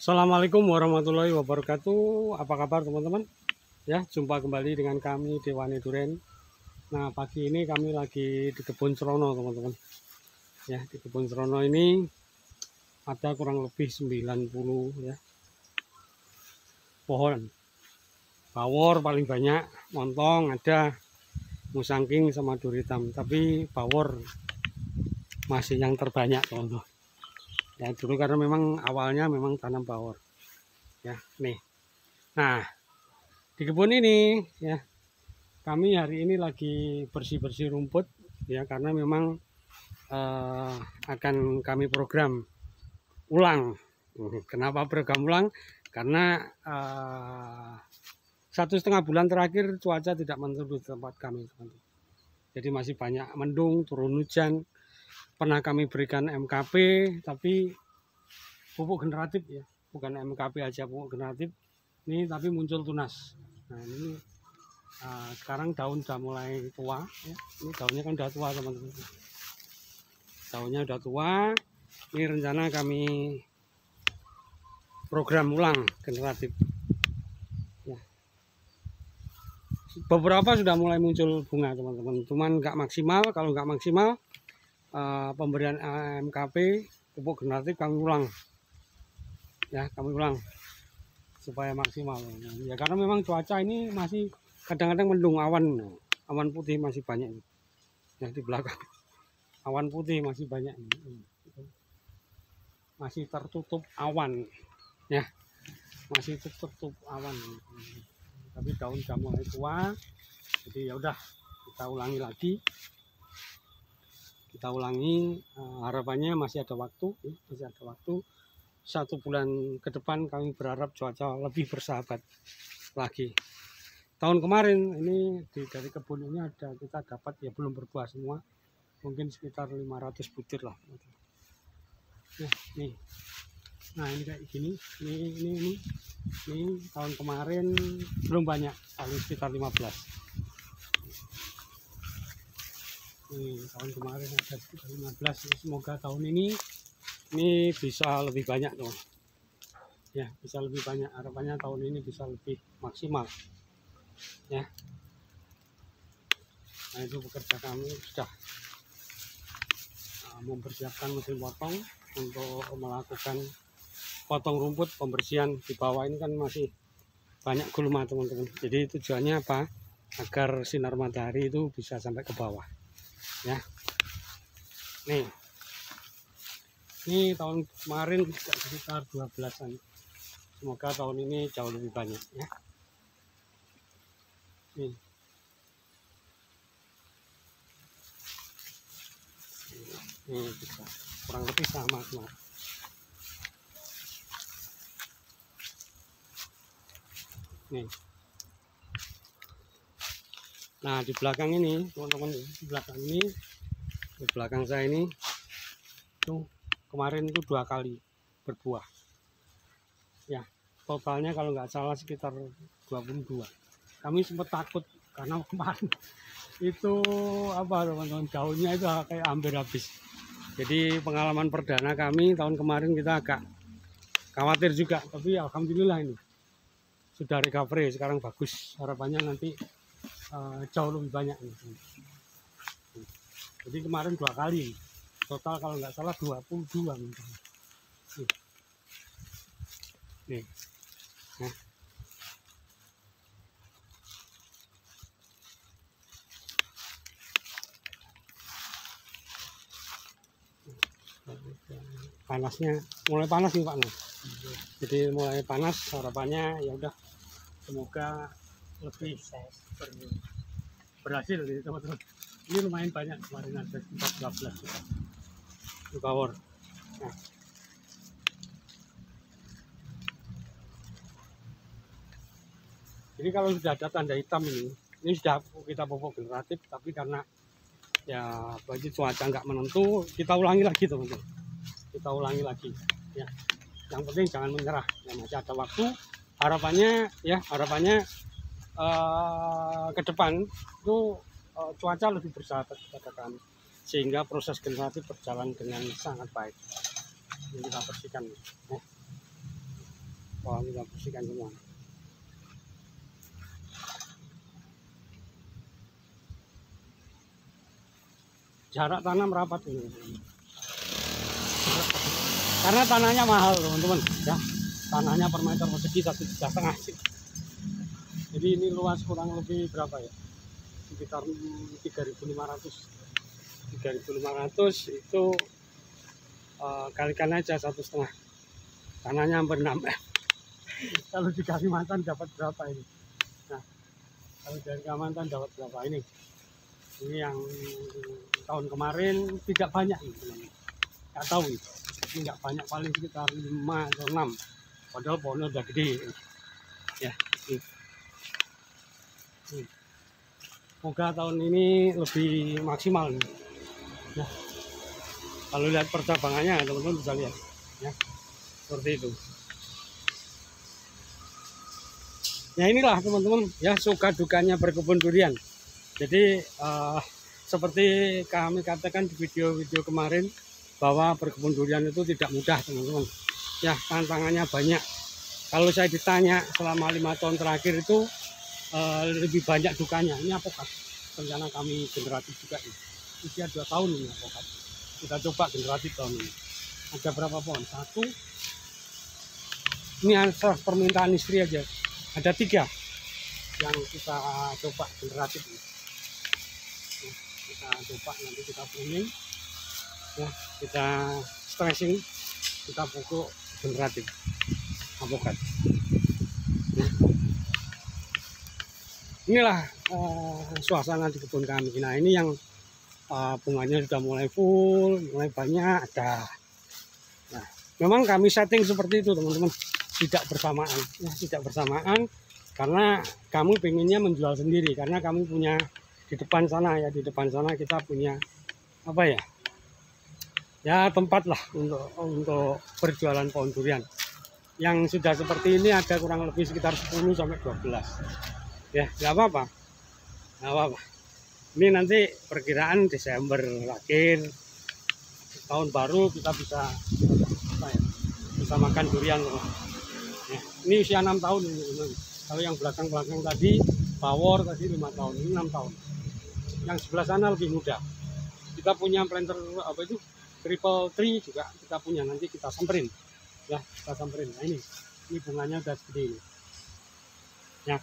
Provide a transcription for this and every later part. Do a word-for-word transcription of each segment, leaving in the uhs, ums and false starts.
Assalamualaikum warahmatullahi wabarakatuh. Apa kabar teman-teman? Ya, jumpa kembali dengan kami Dewani Duren. Nah, pagi ini kami lagi di kebun serono teman-teman. Ya, di kebun serono ini ada kurang lebih sembilan puluh ya pohon. Bawor paling banyak, montong ada, musangking sama duri hitam. Tapi bawor masih yang terbanyak teman-teman. Ya dulu karena memang awalnya memang tanam bawor ya nih. Nah di kebun ini ya kami hari ini lagi bersih-bersih rumput ya, karena memang eh, akan kami program ulang. Kenapa program ulang? Karena eh, satu setengah bulan terakhir cuaca tidak menentu di tempat kami teman-teman. Jadi masih banyak mendung, turun hujan. Pernah kami berikan M K P tapi pupuk generatif ya, bukan M K P aja, pupuk generatif ini tapi muncul tunas. Nah ini uh, sekarang daun sudah mulai tua ya. Ini daunnya kan udah tua teman-teman, daunnya udah tua. Ini rencana kami program ulang generatif ya. Beberapa sudah mulai muncul bunga teman-teman, cuman nggak maksimal. Kalau nggak maksimal uh, pemberian M K P pupuk generatif kami ulang ya, kami ulang supaya maksimal ya, karena memang cuaca ini masih kadang-kadang mendung, awan awan putih masih banyak ya di belakang. Awan putih masih banyak, masih tertutup awan ya, masih tertutup awan. Tapi daun sudah mulai tua, jadi ya udah kita ulangi lagi, kita ulangi. Harapannya masih ada waktu ya, masih ada waktu. Satu bulan ke depan kami berharap cuaca lebih bersahabat lagi. Tahun kemarin ini di, dari kebun ini ada kita dapat ya, belum berbuah semua, mungkin sekitar lima ratus butir lah. Nah, nih. Nah, ini kayak gini. Ini ini ini. Ini tahun kemarin belum banyak, paling sekitar lima belas. Ini tahun kemarin ada sekitar lima belas. Semoga tahun ini ini bisa lebih banyak tuh ya, bisa lebih banyak. Harapannya tahun ini bisa lebih maksimal ya. Nah itu bekerja kami sudah uh, mempersiapkan mesin potong untuk melakukan potong rumput, pembersihan. Di bawah ini kan masih banyak gulma teman-teman, jadi tujuannya apa? Agar sinar matahari itu bisa sampai ke bawah ya. Nih, ini tahun kemarin sekitar dua belasan. Semoga tahun ini jauh lebih banyak ya. Nih. Ini bisa kurang lebih sama kemarin. Nih. Nah di belakang ini teman-teman, di belakang ini, di belakang saya ini tuh kemarin itu dua kali berbuah ya, totalnya kalau nggak salah sekitar dua puluh dua. Kami sempat takut karena kemarin itu apa teman-teman, daunnya itu kayak hampir habis. Jadi pengalaman perdana kami tahun kemarin, kita agak khawatir juga, tapi alhamdulillah ini sudah recovery, sekarang bagus. Harapannya nanti uh, jauh lebih banyak ini. Jadi kemarin dua kali total kalau nggak salah dua puluh dua mungkin. Nih. Nih. Nah. Panasnya mulai panas nih Pak. Nah. Jadi mulai panas, harapannya ya udah semoga lebih berhasil gitu teman-teman. Ini lumayan banyak, kemarin ada sekitar dua belas di bawor. Nah. Jadi kalau sudah ada tanda hitam ini, ini sudah kita pupuk generatif, tapi karena ya bagi cuaca nggak menentu, kita ulangi lagi teman-teman. Kita ulangi lagi ya. Yang penting jangan menyerah, ya, masih ada waktu. Harapannya ya, harapannya uh, ke depan itu uh, cuaca lebih bersahabat kepada kami, sehingga proses generatif berjalan dengan sangat baik. Ini kita bersihkan. Nah. pohon kita bersihkan semua. Jarak tanam rapat ini, karena tanahnya mahal teman-teman ya. Tanahnya per meter persegi satu juta setengah sih. Jadi ini luas kurang lebih berapa ya, sekitar tiga ribu lima ratus tiga ribu lima ratus itu uh, kalikan aja satu setengah, tanahnya hampir enam. Kalau di Kalimantan dapat berapa ini? Nah, kalau dari Kalimantan dapat berapa ini? Ini yang tahun kemarin tidak banyak, nggak tahu itu. Ini nggak banyak, paling sekitar lima atau enam. Padahal pohonnya udah gede. Ya, ini. Semoga tahun ini lebih maksimal nih. Nah, kalau lihat percabangannya teman-teman bisa lihat ya, seperti itu. Ya inilah teman-teman ya, suka dukanya berkebun durian. Jadi uh, seperti kami katakan di video-video kemarin bahwa berkebun durian itu tidak mudah teman-teman ya, tantangannya banyak. Kalau saya ditanya selama lima tahun terakhir itu uh, lebih banyak dukanya. Ini apokat, rencana kami generatif juga ini. Usia dua tahun ini apokat. Kita coba generatif tahun ini. Ada berapa pohon? Satu. Ini asal permintaan istri aja. Ada tiga yang kita coba generatif ini. Nah, kita coba nanti kita pruning ya, kita stressing, kita pupuk generatif apokat. Nah, inilah uh, suasana di kebun kami. Nah ini yang uh, bunganya sudah mulai full, mulai banyak ada. Nah memang kami setting seperti itu teman-teman, tidak bersamaan ya, tidak bersamaan karena kami pengennya menjual sendiri, karena kami punya di depan sana ya, di depan sana kita punya apa ya, ya tempat lah untuk untuk berjualan pohon durian. Yang sudah seperti ini ada kurang lebih sekitar sepuluh sampai dua belas ya, nggak apa-apa, nggak apa-apa. Ini nanti perkiraan Desember akhir tahun baru kita bisa apa ya, bisa makan durian ya. Ini usia enam tahun ini teman. Kalau yang belakang-belakang tadi Pawor tadi lima tahun, ini enam tahun. Yang sebelah sana lebih muda. Kita punya planter apa itu triple tree juga kita punya, nanti kita samperin ya, kita samperin. Nah ini ini bunganya udah segede ini ya.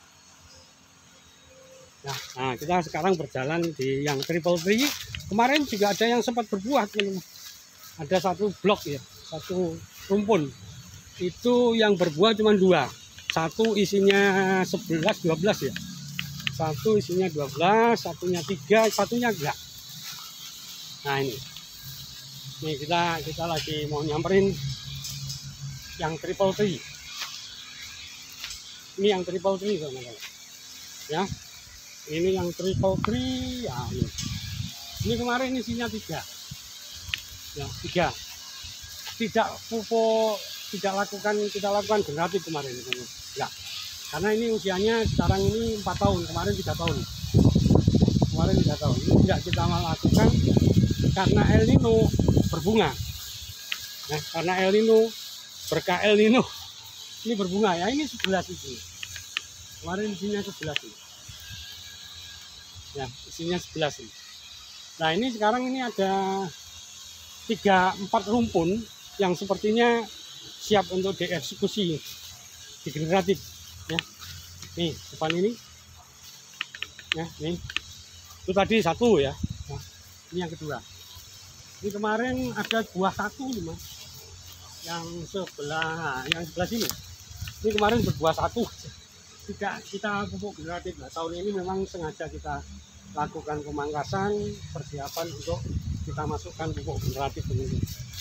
Nah, nah kita sekarang berjalan di yang triple tree. Kemarin juga ada yang sempat berbuah teman. Ada satu blok ya, satu rumpun itu yang berbuah cuma dua. Satu isinya sebelas dua belas ya, satu isinya dua belas, satunya tiga, satunya enggak. Nah ini nih kita kita lagi mau nyamperin yang triple tree. Ini yang triple tree teman-teman ya, ini yang triple tree ya. Ini, ini kemarin isinya tiga ya, tiga. Tidak pupuk, tidak lakukan kita lakukan generatif kemarin teman-teman ya, karena ini usianya sekarang ini empat tahun, kemarin tiga tahun, kemarin tiga tahun. Ini tidak kita lakukan karena El Nino berbunga. Nah, karena El Nino, berkah El Nino ini berbunga ya. Ini sebelas itu, kemarin isinya sebelas ini ya, isinya sebelas ini. Nah ini sekarang ini ada tiga empat rumpun yang sepertinya siap untuk dieksekusi di generatif ya. Nih depan ini ya, nih itu tadi satu ya. Nah, ini yang kedua. Ini kemarin ada buah satu nih mas, yang sebelah yang sebelah sini. Ini kemarin berbuah satu, tidak kita pupuk generatif. Nah tahun ini memang sengaja kita lakukan pemangkasan, persiapan untuk kita masukkan pupuk generatif ini.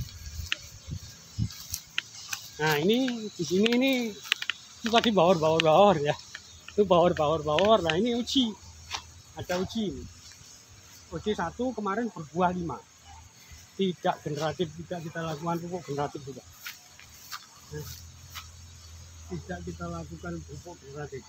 Nah ini di sini ini itu tadi bawor-bawor-bawor ya, itu bawor-bawor-bawor. Nah ini uji, ada uji ini. Uji satu kemarin berbuah lima, tidak generatif, tidak kita lakukan pupuk generatif juga. Nah, tidak kita lakukan pupuk generatif.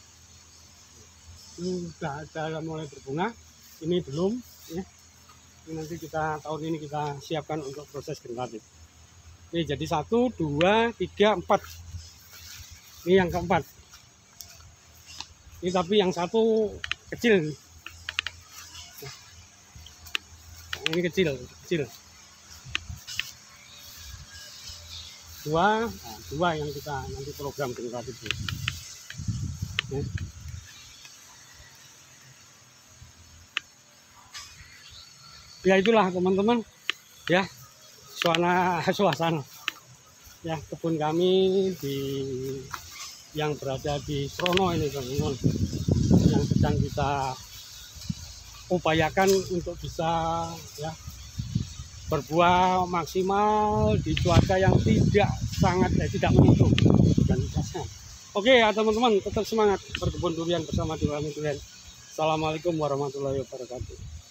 Ini sudah ada mulai berbunga, ini belum ya. Ini nanti kita tahun ini kita siapkan untuk proses generatif. Ini jadi satu, dua, tiga, empat, Ini yang keempat. Ini tapi yang satu kecil. Ini kecil, kecil. Dua, nah, dua yang kita nanti program generatif. Ya. Ya itulah teman-teman, ya suasana suasana ya kebun kami di yang berada di Srono ini teman-teman, yang sedang kita upayakan untuk bisa ya berbuah maksimal di cuaca yang tidak sangat eh, tidak mendukung dan tidak. Oke ya teman-teman, tetap semangat berkebun durian bersama Durian Durian. Assalamualaikum warahmatullahi wabarakatuh.